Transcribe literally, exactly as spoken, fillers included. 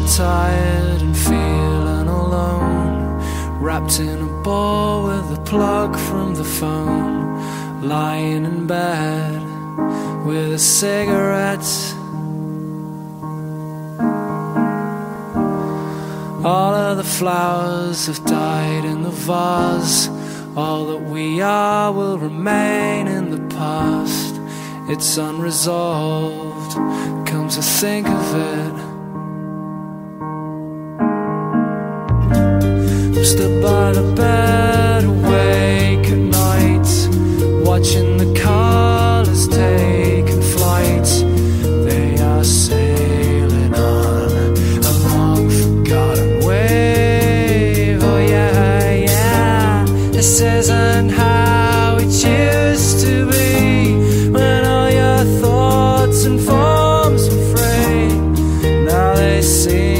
tired and feeling alone, wrapped in a ball with a plug from the phone, lying in bed with a cigarette. All of the flowers have died in the vase. All that we are will remain in the past. It's unresolved, come to think of it. I'm stood by the bed, awake at night, watching the colours taking flight. They are sailing on a long forgotten wave. Oh yeah, yeah. This isn't how it used to be, when all your thoughts and forms were free. Now they seem